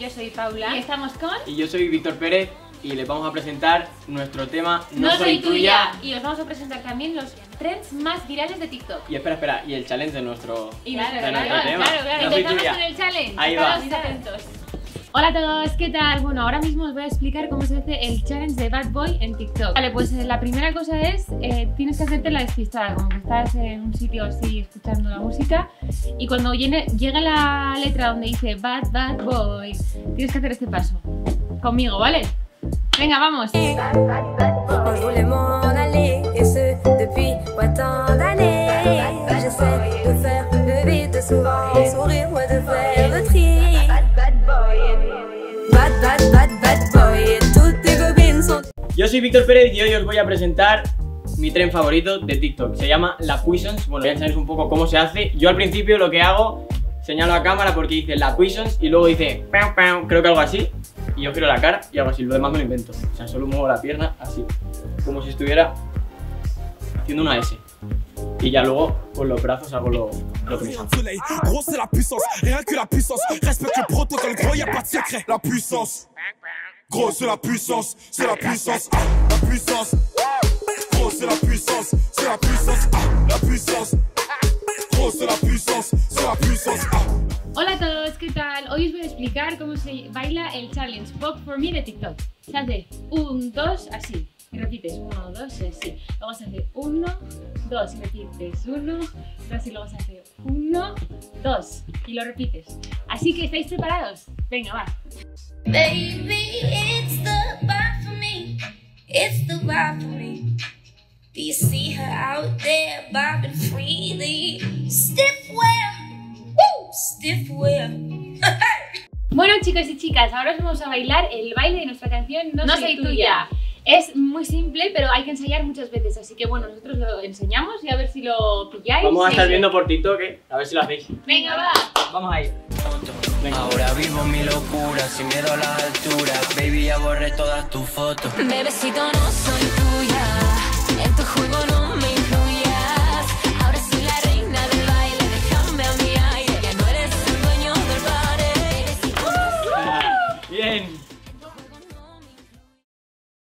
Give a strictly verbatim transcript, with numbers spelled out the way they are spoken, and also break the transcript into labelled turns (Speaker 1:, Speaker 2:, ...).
Speaker 1: yo soy Paula
Speaker 2: y estamos con...
Speaker 3: Y yo soy Víctor Pérez y les vamos a presentar nuestro tema
Speaker 2: No, no soy, soy tuya. tuya. Y os vamos a presentar también los trends más virales de TikTok.
Speaker 3: Y espera, espera, y el challenge de nuestro,
Speaker 2: y claro,
Speaker 3: de
Speaker 2: claro,
Speaker 3: nuestro
Speaker 2: claro,
Speaker 3: tema.
Speaker 2: Claro, claro,
Speaker 3: no
Speaker 2: empezamos con el challenge.
Speaker 3: Ahí va.
Speaker 2: Atentos. Hola a todos, ¿qué tal? Bueno, ahora mismo os voy a explicar cómo se hace el challenge de Bad Boy en TikTok. Vale, pues la primera cosa es, eh, tienes que hacerte la despistada, como que estás en un sitio así escuchando la música y cuando llegue, llega la letra donde dice Bad Bad Boy, tienes que hacer este paso. Conmigo, ¿vale? Venga, vamos.
Speaker 3: Yo soy Víctor Pérez y hoy os voy a presentar mi tren favorito de TikTok. Se llama La Cuisance. Bueno, voy a enseñaros un poco cómo se hace. Yo al principio lo que hago, señalo a cámara porque dice La Cuisance y luego dice pam, pam, creo que algo así. Y yo giro la cara y algo así, lo demás me lo invento. O sea, solo muevo la pierna así, como si estuviera haciendo una S. Y ya luego con los brazos hago lo, lo que me sale.
Speaker 4: Gros c'est la puissance, rien que la puissance. Respecte le protocole, gros, y a pas de secret. La puissance. Gros c'est la puissance, c'est la puissance. La puissance. Gros c'est la puissance, c'est la puissance. La puissance. Gros c'est la puissance, c'est la puissance.
Speaker 2: Hola a todos, ¿qué tal? Hoy os voy a explicar cómo se baila el challenge Pop for Me de TikTok. Se hace un, dos, así. Y repites uno, dos, así. Luego se hace uno, dos, y repites uno, dos, y luego se hace uno, dos, y lo repites. Así que, ¿estáis preparados? Venga, va.
Speaker 5: Baby, it's the vibe for me. It's the vibe for me. Do you see her out there bobbing freely? Stiff wear, woo, stiff wear.
Speaker 2: Bueno, chicos y chicas, ahora os vamos a bailar el baile de nuestra canción No, no soy, soy tuya. tuya. Es muy simple, pero hay que ensayar muchas veces, así que bueno, nosotros lo enseñamos y a ver si lo pilláis.
Speaker 3: Vamos a estar viendo por TikTok, ¿eh? A ver si lo hacéis.
Speaker 2: Venga, va.
Speaker 3: Vamos a ir.
Speaker 6: Venga. Ahora vivo mi locura, sin miedo a las alturas. Baby, ya borré todas tus fotos.
Speaker 5: Bebecito, no soy tuya, en tu juego no